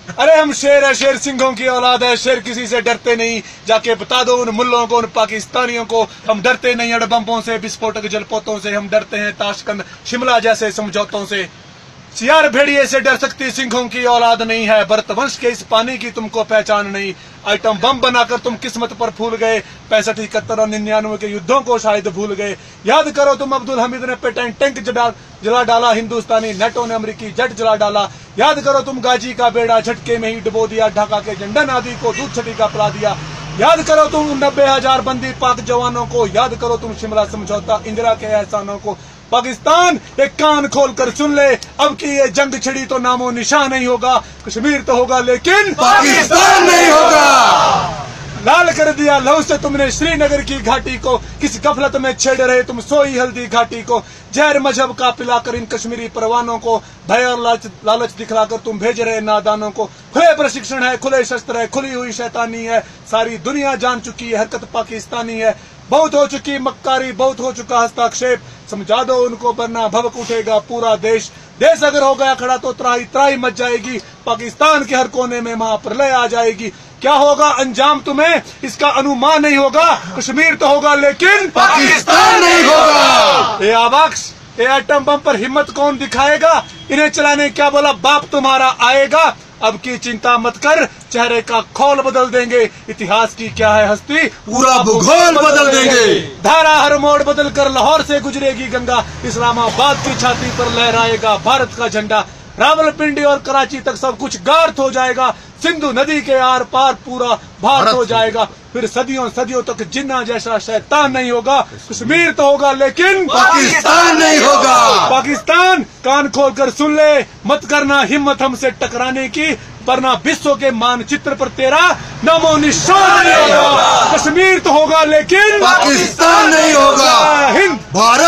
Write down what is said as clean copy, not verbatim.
अरे हम शेर है, शेर सिंहों की औलाद है, शेर किसी से डरते नहीं। जाके बता दो उन मुल्लों को, उन पाकिस्तानियों को, हम डरते नहीं अड़बम्बों से, विस्फोटक जलपोतों से, हम डरते हैं ताशकंद शिमला जैसे समझौतों से। सियार भेड़िए से डर सकती सिंहों की औलाद नहीं है, भरतवंश के इस पानी की तुमको पहचान नहीं। आइटम बम बनाकर तुम किस्मत पर फूल गए, 65, 71 और 99 के युद्धों को शायद भूल गए। याद करो तुम अब्दुल हमीद ने पेटेंट टैंक जला डाला, हिंदुस्तानी नेटो ने अमेरिकी जेट जला डाला। याद करो तुम गाजी का बेड़ा झटके में ही डुबो दिया, ढाका के झंडन आदि को दूध छटी का पिला दिया। याद करो तुम 90,000 बंदी पाक जवानों को, याद करो तुम शिमला समझौता, इंदिरा के एहसानों को। पाकिस्तान एक कान खोल कर सुन ले, अब की ये जंग छिड़ी तो नामो निशान नहीं होगा। कश्मीर तो होगा लेकिन पाकिस्तान नहीं होगा। लाल कर दिया लहू से तुमने श्रीनगर की घाटी को, किस गफलत में छेड़ रहे तुम सोई हल्दी घाटी को। जहर मजहब का पिलाकर इन कश्मीरी परवानों को, भय और लालच दिखलाकर तुम भेज रहे नादानों को। खुले प्रशिक्षण है, खुले शस्त्र है, खुली हुई शैतानी है, सारी दुनिया जान चुकी है हरकत पाकिस्तानी है। बहुत हो चुकी मक्कारी, बहुत हो चुका हस्ताक्षेप, समझा दो उनको वरना भभक उठेगा पूरा देश। देश अगर हो गया खड़ा तो त्राही त्राही मच जाएगी, पाकिस्तान के हर कोने में महाप्रलय आ जाएगी। क्या होगा अंजाम तुम्हें इसका अनुमान नहीं होगा, कश्मीर तो होगा लेकिन पाकिस्तान नहीं होगा। ये आवाक्स, ये एटम बम पर हिम्मत कौन दिखाएगा, इन्हें चलाने क्या बोला बाप तुम्हारा आएगा। अब की चिंता मत कर, चेहरे का खोल बदल देंगे, इतिहास की क्या है हस्ती, पूरा भूगोल बदल देंगे। धारा हर मोड़ बदल कर लाहौर से गुजरेगी गंगा, इस्लामाबाद की छाती पर लहराएगा भारत का झंडा। रावलपिंडी और कराची तक सब कुछ गार्थ हो जाएगा, सिंधु नदी के आर पार पूरा भारत हो जाएगा। फिर सदियों सदियों तक जिन्ना जैसा शैतान नहीं होगा, कश्मीर तो होगा लेकिन पाकिस्तान नहीं होगा। पाकिस्तान कान खोल कर सुन ले, मत करना हिम्मत हमसे टकराने की, वरना विश्व के मानचित्र पर तेरा नामो निशान नहीं होगा। कश्मीर तो होगा लेकिन पाकिस्तान नहीं होगा। हिंद भारत